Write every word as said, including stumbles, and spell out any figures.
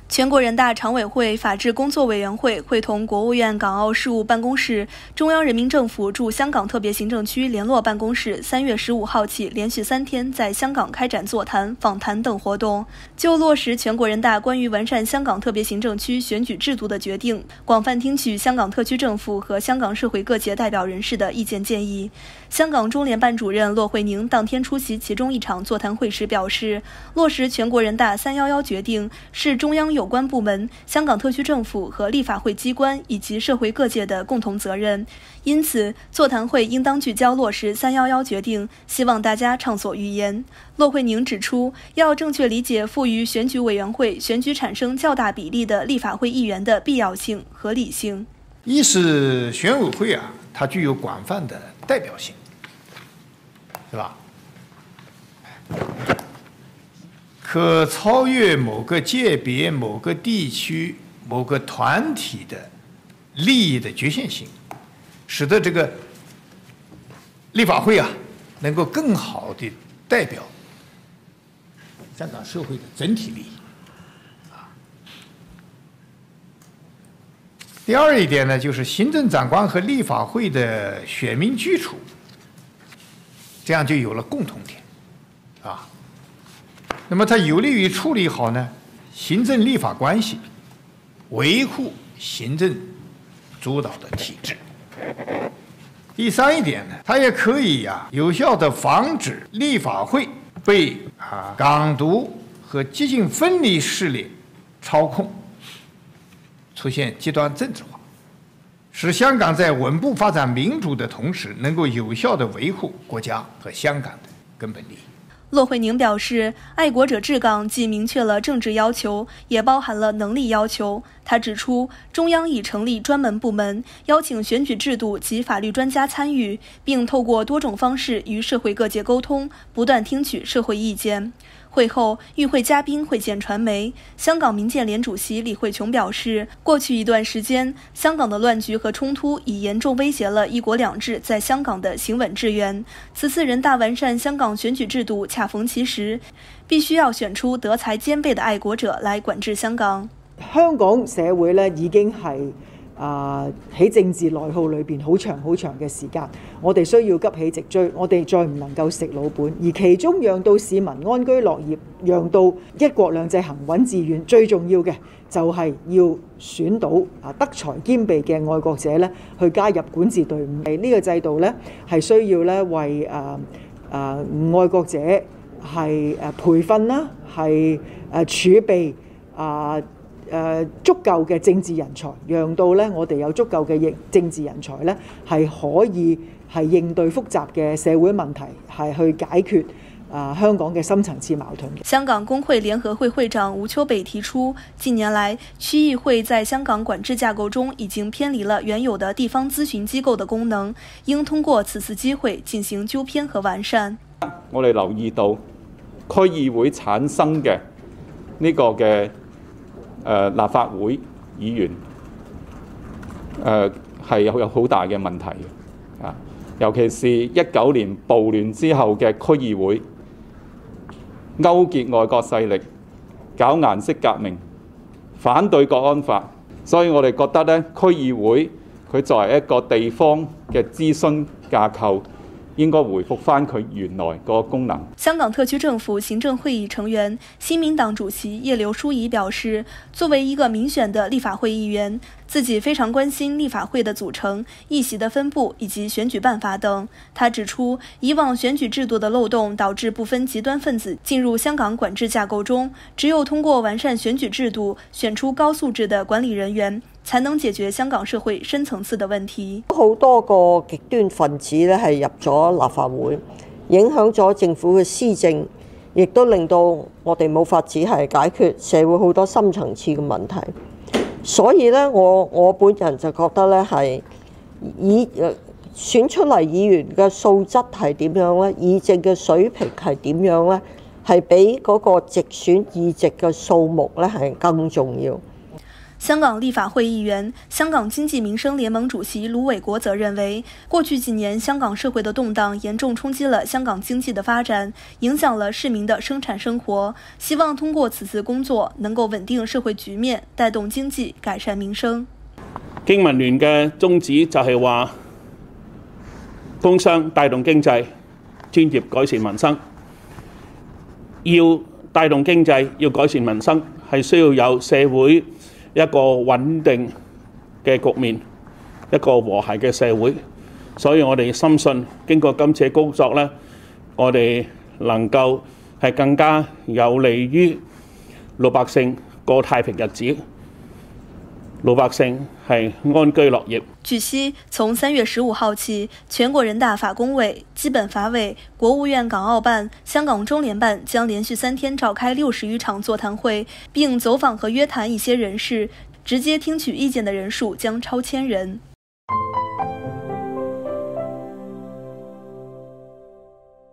全国人大常委会法制工作委员会会同国务院港澳事务办公室、中央人民政府驻香港特别行政区联络办公室三月十五号起连续三天在香港开展座谈、访谈等活动，就落实全国人大关于完善香港特别行政区选举制度的决定，广泛听取香港特区政府和香港社会各界代表人士的意见建议。香港中联办主任骆惠宁当天出席其中一场座谈会时表示，落实全国人大三一一决定是中央有关部门、香港特区政府和立法会机关以及社会各界的共同责任，因此座谈会应当聚焦落实三一一决定，希望大家畅所欲言。骆惠宁指出，要正确理解赋予选举委员会选举产生较大比例的立法会议员的必要性、合理性。 一是选委会啊，它具有广泛的代表性，是吧？可超越某个界别、某个地区、某个团体的利益的局限性，使得这个立法会啊，能够更好地代表香港社会的整体利益。第二一点呢，就是行政长官和立法会的选民基础，这样就有了共同点，啊。那么它有利于处理好呢行政立法关系，维护行政主导的体制。第三一点呢，它也可以呀、啊、有效地防止立法会被啊港独和激进分离势力操控，出现极端政治化，使香港在稳步发展民主的同时，能够有效地维护国家和香港的根本利益。 骆惠宁表示，爱国者治港既明确了政治要求，也包含了能力要求。他指出，中央已成立专门部门，邀请选举制度及法律专家参与，并透过多种方式与社会各界沟通，不断听取社会意见。会后，与会嘉宾会见传媒。香港民建联主席李慧琼表示，过去一段时间，香港的乱局和冲突已严重威胁了一国两制在香港的行稳致远。此次人大完善香港选举制度恰逢其時，必須要選出德才兼備的愛國者來管治香港。 香港社會咧已經係啊喺政治內耗裏邊好長好長嘅時間，我哋需要急起直追，我哋再唔能夠食老本，而其中讓到市民安居樂業，讓到一國兩制行穩致遠，最重要嘅就係要選到啊德才兼備嘅愛國者咧去加入管治隊伍。呢、這個制度咧係需要咧為啊啊愛國者係誒培訓啦，係誒儲備啊。誒足夠嘅政治人才，讓到咧我哋有足夠嘅政治人才咧，係可以係應對複雜嘅社會問題，係去解決啊香港嘅深層次矛盾。 香港工會聯合會會長吳秋北提出，近年來區議會在香港管制架構中已經偏離了原有的地方諮詢機構的功能，應通過此次機會進行糾偏和完善。 我哋留意到區議會產生嘅呢個嘅誒、呃、立法會議員誒係有有好大嘅問題嘅啊，尤其是一九年暴亂之後嘅區議會勾結外國勢力，搞顏色革命，反對國安法，所以我哋覺得咧區議會佢作為一個地方嘅諮詢架構，應該回復翻佢原來個功能。 香港特區政府行政會議成員、新民黨主席葉劉淑儀表示，作為一個民選的立法會議員，自己非常關心立法會的組成、議席的分佈以及選舉辦法等。他指出，以往選舉制度的漏洞導致部分極端分子進入香港管制架構中，只有通過完善選舉制度，選出高素質的管理人員，才能解決香港社會深層次的問題。 好多個極端分子咧係入咗立法會，影響咗政府嘅施政，亦都令到我哋冇法子係解決社會好多深層次嘅問題。所以咧，我我本人就覺得咧係以誒選出嚟議員嘅素質係點樣咧，議政嘅水平係點樣咧，係比嗰個直選議席嘅數目咧係更重要。 香港立法会议员、香港经济民生联盟主席卢伟国则认为，过去几年香港社会的动荡严重冲击了香港经济的发展，影响了市民的生产生活。希望通过此次工作，能夠穩定社會局面，帶動經濟，改善民生。 經民聯嘅宗旨就係話，工商帶動經濟，專業改善民生。要帶動經濟，要改善民生，係需要有社會一個穩定嘅局面，一個和諧嘅社會。所以我哋深信，經過今次嘅工作呢，我哋能夠係更加有利於老百姓過太平日子，老百姓係安居樂業。 據悉，從三月十五號起，全國人大法工委、基本法委、國務院港澳辦、香港中聯辦將連續三天召開六十餘場座談會，並走訪和約談一些人士，直接聽取意見的人數將超千人。